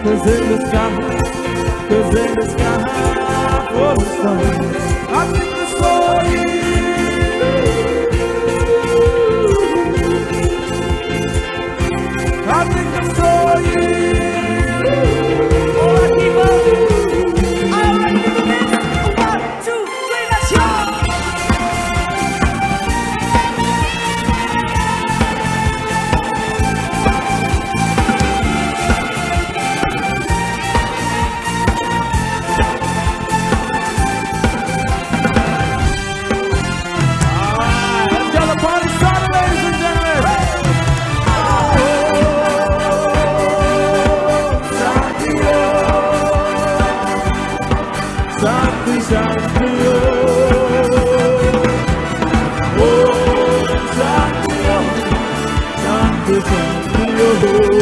'cause in the sky full of stars, I think I saw you. I think I saw you. All right, people. All right, people. 1, 2, 3, let's go. Oh,